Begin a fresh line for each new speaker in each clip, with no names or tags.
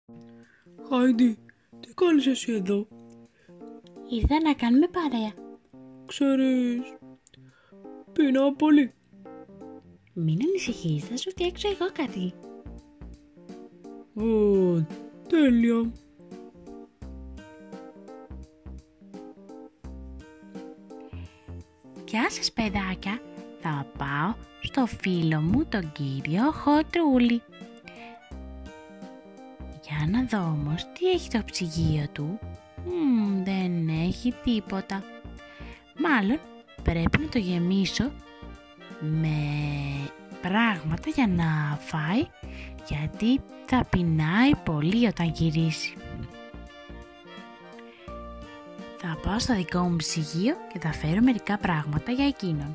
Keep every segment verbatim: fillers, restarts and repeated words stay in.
Χάιντι, τι κάνεις εσύ εδώ?
Ήρθα να κάνουμε παρέα.
Ξέρεις, πεινάω πολύ.
Μην ανησυχείς, θα σου φτιάξω εγώ κάτι.
Ω, τέλεια.
Γεια σας παιδάκια, θα πάω στο φίλο μου τον κύριο Χοντρούλη. Για να δω όμως τι έχει το ψυγείο του. Μ, δεν έχει τίποτα. Μάλλον πρέπει να το γεμίσω με πράγματα για να φάει, γιατί θα πεινάει πολύ όταν γυρίσει. Θα πάω στο δικό μου ψυγείο και θα φέρω μερικά πράγματα για εκείνον.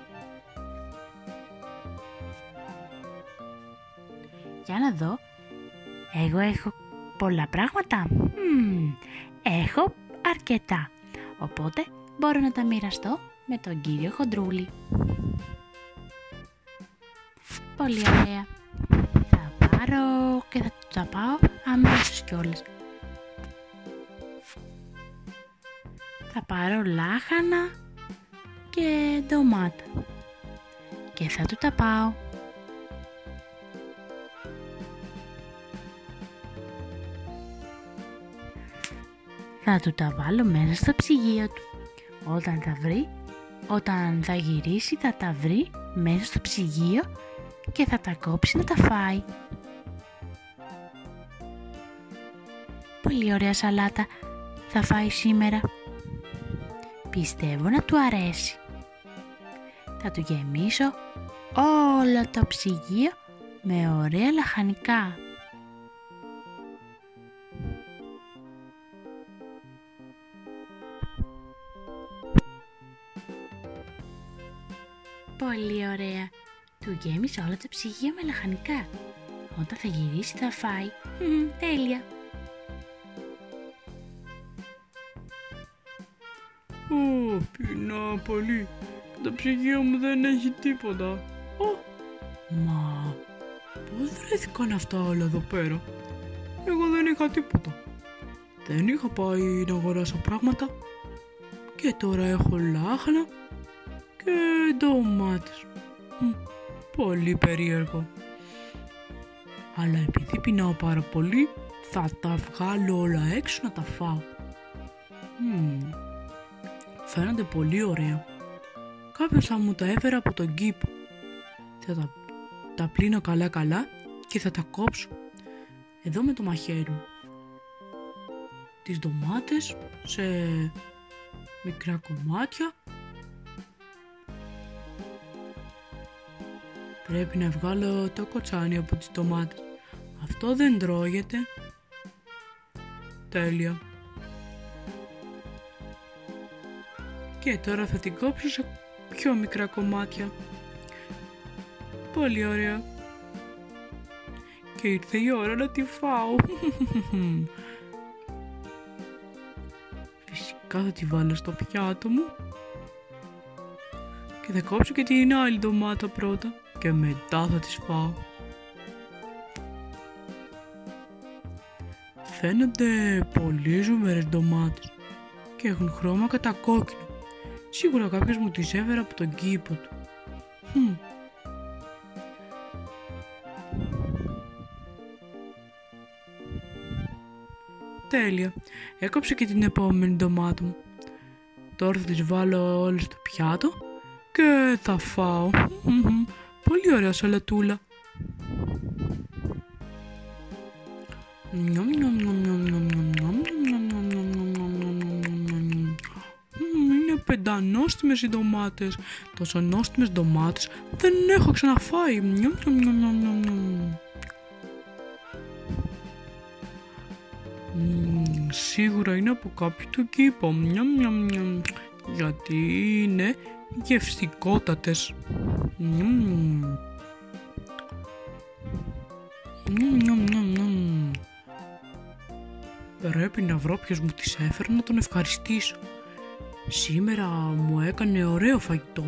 Για να δω, εγώ έχω πολλά πράγματα. Μ, έχω αρκετά, οπότε μπορώ να τα μοιραστώ με τον κύριο Χοντρούλη. Πολύ ωραία. Θα πάρω και θα του τα πάω αμέσως κιόλας. Θα πάρω λάχανα και ντομάτα και θα του τα πάω. Θα του τα βάλω μέσα στο ψυγείο του. Όταν θα βρει, όταν θα γυρίσει θα τα βρει μέσα στο ψυγείο και θα τα κόψει να τα φάει. Πολύ ωραία σαλάτα θα φάει σήμερα. Πιστεύω να του αρέσει. Θα του γεμίσω όλο το ψυγείο με ωραία λαχανικά. Πολύ ωραία. Του γέμισα όλο το ψυγείο με λαχανικά. Όταν θα γυρίσει θα φάει. Μ, τέλεια.
Ω, πεινάω πολύ. Το ψυγείο μου δεν έχει τίποτα. Ω, μα πώς βρέθηκαν αυτά όλα εδώ πέρα? Εγώ δεν είχα τίποτα. Δεν είχα πάει να αγοράσω πράγματα. Και τώρα έχω λάχανα και ντομάτες. Μ, πολύ περίεργο. Αλλά επειδή πεινάω πάρα πολύ, θα τα βγάλω όλα έξω να τα φάω. Μ, φαίνονται πολύ ωραία. Κάποιος θα μου τα έφερε από τον κήπο. Θα τα, τα πλύνω καλά καλά και θα τα κόψω εδώ με το μαχαίρι μου. Τις ντομάτες σε μικρά κομμάτια. Πρέπει να βγάλω το κοτσάνι από τις ντομάτες. Αυτό δεν τρώγεται. Τέλεια. Και τώρα θα την κόψω σε πιο μικρά κομμάτια. Πολύ ωραία. Και ήρθε η ώρα να τη φάω. Φυσικά θα τη βάλω στο πιάτο μου. Και θα κόψω και την άλλη ντομάτα πρώτα. Και μετά θα τις φάω. Φαίνονται πολύ ζουμερές ντομάτες και έχουν χρώμα κατακόκκινο. Σίγουρα κάποιος μου τις έφερε από τον κήπο του. Hm. Τέλεια. Έκοψε και την επόμενη ντομάτα μου. Τώρα θα τις βάλω όλες στο πιάτο και θα φάω. Πολύ ωραία σαλατούλα. Είναι πεντανόστιμες οι ντομάτες. Τόσο νόστιμες ντομάτες δεν έχω ξαναφάει. Σίγουρα είναι από κάποιο του κήπο. Γιατί είναι γευστικότατες. Mm. Πρέπει να βρω ποιος μου τις έφερε να τον ευχαριστήσω. Σήμερα μου έκανε ωραίο φαγητό.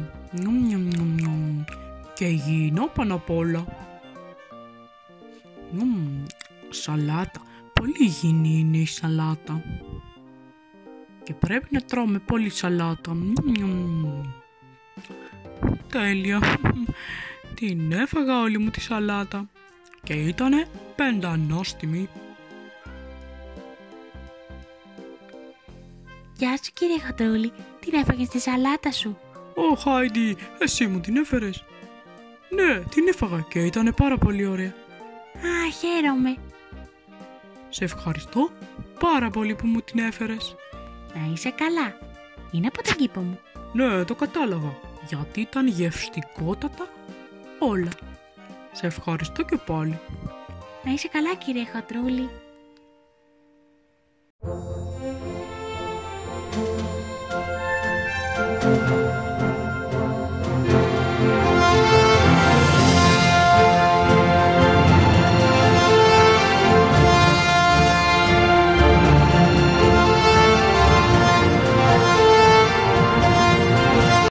Και υγιεινό πάνω απ' όλα. Μμμ, σαλάτα, Πολύ υγιεινή είναι η σαλάτα. Και πρέπει να τρώμε πολύ σαλάτα. Μμμ. Τέλεια. Την έφαγα όλη μου τη σαλάτα. Και ήτανε πεντανόστιμη.
Γεια σου κύριε Χοντρούλη, την έφαγες τη σαλάτα σου?
Ω Χάιντι, εσύ μου την έφερες? Ναι, την έφαγα και ήτανε πάρα πολύ ωραία.
Α, χαίρομαι.
Σε ευχαριστώ πάρα πολύ που μου την έφερες.
Να είσαι καλά. Είναι από τον κήπο μου.
Ναι, το κατάλαβα, γιατί ήταν γευστικότατα όλα. Σε ευχαριστώ και πάλι.
Να είσαι καλά κύριε Χοντρούλη.